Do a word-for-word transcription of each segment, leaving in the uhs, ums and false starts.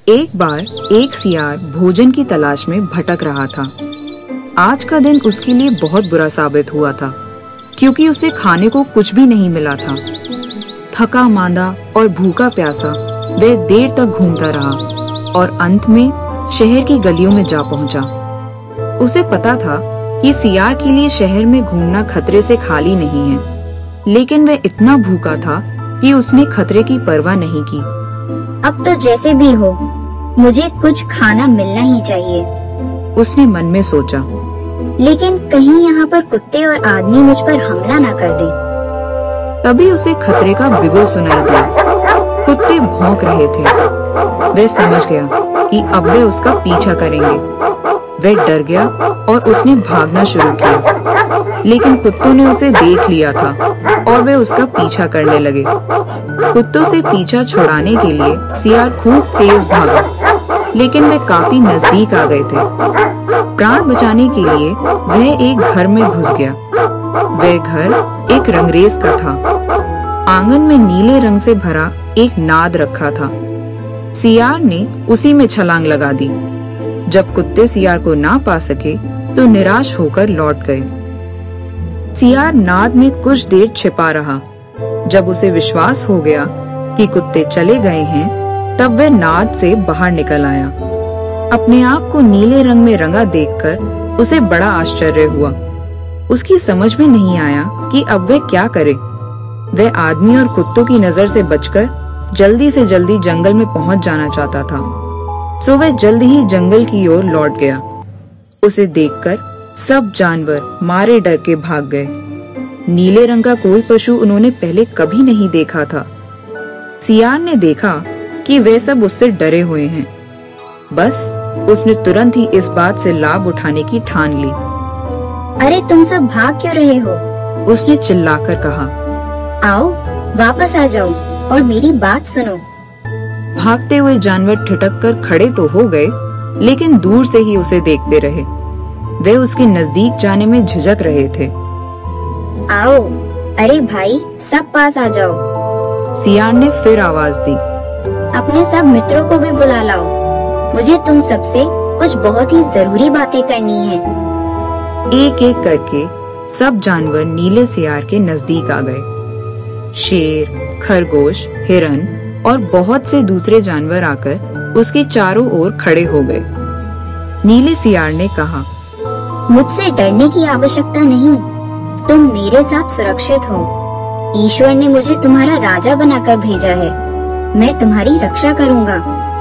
एक बार एक सियार भोजन की तलाश में भटक रहा था। आज का दिन उसके लिए बहुत बुरा साबित हुआ था, क्योंकि उसे खाने को कुछ भी नहीं मिला था। थका मांदा और भूखा प्यासा वह देर तक घूमता रहा और अंत में शहर की गलियों में जा पहुंचा। उसे पता था कि सियार के लिए शहर में घूमना खतरे से खाली नहीं है, लेकिन वह इतना भूखा था कि उसने खतरे की परवाह नहीं की। अब तो जैसे भी हो, मुझे कुछ खाना मिलना ही चाहिए, उसने मन में सोचा। लेकिन कहीं यहाँ पर कुत्ते और आदमी मुझ पर हमला न कर दे। तभी उसे खतरे का बिगुल सुनाई दिया। कुत्ते भौंक रहे थे। वह समझ गया कि अब वे उसका पीछा करेंगे। वह डर गया और उसने भागना शुरू किया, लेकिन कुत्तों ने उसे देख लिया था और वे उसका पीछा करने लगे। कुत्तों से पीछा छुड़ाने के लिए सियार खूब तेज भागा, लेकिन वे काफी नजदीक आ गए थे। प्राण बचाने के लिए वह एक घर में घुस गया। वह घर एक रंगरेज का था। आंगन में नीले रंग से भरा एक नाद रखा था। सियार ने उसी में छलांग लगा दी। जब कुत्ते सियार को ना पा सके तो निराश होकर लौट गए। सियार नाद में कुछ देर छिपा रहा। जब उसे विश्वास हो गया कि कुत्ते चले गए हैं, तब वह नाद से बाहर निकल आया। अपने आप को नीले रंग में रंगा देखकर उसे बड़ा आश्चर्य हुआ। उसकी समझ में नहीं आया कि अब वह क्या करे। वह आदमी और कुत्तों की नजर से बचकर जल्दी से जल्दी जंगल में पहुंच जाना चाहता था, सो वह जल्दी ही जंगल की ओर लौट गया। उसे देखकर सब जानवर मारे डर के भाग गए। नीले रंग का कोई पशु उन्होंने पहले कभी नहीं देखा था। सियार ने देखा कि वे सब उससे डरे हुए हैं। बस उसने तुरंत ही इस बात से लाभ उठाने की ठान ली। अरे तुम सब भाग क्यों रहे हो? उसने चिल्लाकर कहा। आओ वापस आ जाओ और मेरी बात सुनो। भागते हुए जानवर ठिठक कर खड़े तो हो गए, लेकिन दूर से ही उसे देखते रहे। वे उसके नजदीक जाने में झिझक रहे थे। आओ, अरे भाई सब पास आ जाओ। सियार ने फिर आवाज दी। अपने सब मित्रों को भी बुला लाओ। मुझे तुम सबसे कुछ बहुत ही जरूरी बातें करनी है। एक एक करके सब जानवर नीले सियार के नजदीक आ गए। शेर, खरगोश, हिरन और बहुत से दूसरे जानवर आकर उसके चारों ओर खड़े हो गए। नीले सियार ने कहा, मुझसे डरने की आवश्यकता नहीं, तुम मेरे साथ सुरक्षित हो। ईश्वर ने मुझे तुम्हारा राजा बनाकर भेजा है। मैं तुम्हारी रक्षा करूंगा।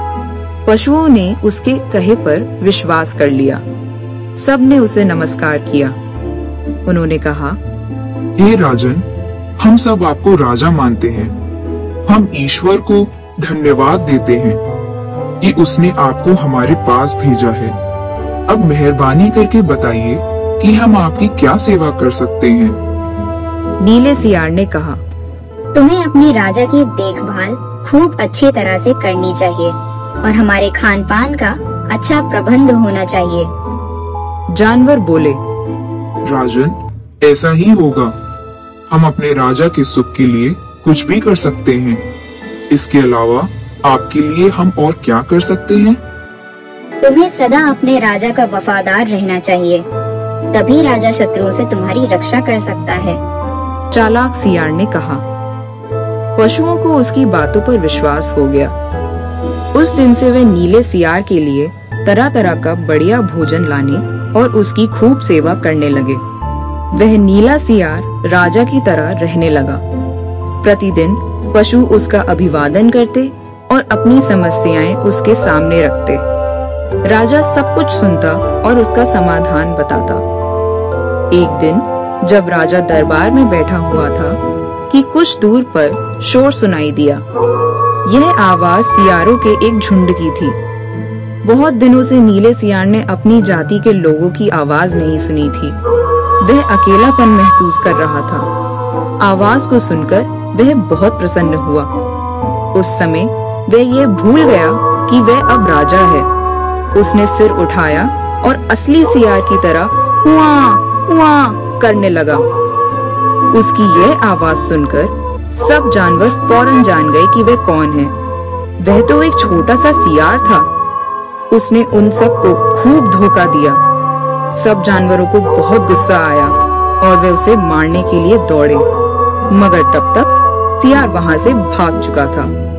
पशुओं ने उसके कहे पर विश्वास कर लिया। सब ने उसे नमस्कार किया। उन्होंने कहा, हे राजन, हम सब आपको राजा मानते हैं। हम ईश्वर को धन्यवाद देते हैं कि उसने आपको हमारे पास भेजा है। अब मेहरबानी करके बताइए कि हम आपकी क्या सेवा कर सकते हैं। नीले सियार ने कहा, तुम्हें अपने राजा की देखभाल खूब अच्छी तरह से करनी चाहिए और हमारे खान पान का अच्छा प्रबंध होना चाहिए। जानवर बोले, राजन, ऐसा ही होगा। हम अपने राजा के सुख के लिए कुछ भी कर सकते हैं। इसके अलावा आपके लिए हम और क्या कर सकते हैं? तुम्हें सदा अपने राजा का वफादार रहना चाहिए, तभी राजा शत्रुओं से तुम्हारी रक्षा कर सकता है। चालाक सियार ने कहा। पशुओं को उसकी बातों पर विश्वास हो गया। उस दिन से वे नीले सियार के लिए तरह तरह का बढ़िया भोजन लाने और उसकी खूब सेवा करने लगे। वह नीला सियार राजा की तरह रहने लगा। प्रतिदिन पशु उसका अभिवादन करते और अपनी समस्याएं उसके सामने रखते। राजा सब कुछ सुनता और उसका समाधान बताता। एक दिन जब राजा दरबार में बैठा हुआ था कि कुछ दूर पर शोर सुनाई दिया। यह आवाज सियारों के एक झुंड की थी। बहुत दिनों से नीले सियार ने अपनी जाति के लोगों की आवाज नहीं सुनी थी। वह अकेलापन महसूस कर रहा था। आवाज को सुनकर वह बहुत प्रसन्न हुआ। उस समय वह ये भूल गया कि वह अब राजा है। उसने सिर उठाया और असली सियार की तरह हुआ हुआ करने लगा। उसकी यह आवाज सुनकर सब जानवर फौरन जान गए कि वह कौन है। वह तो एक छोटा सा सियार था। उसने उन सबको खूब धोखा दिया। सब जानवरों को बहुत गुस्सा आया और वे उसे मारने के लिए दौड़े, मगर तब तक सियार वहां से भाग चुका था।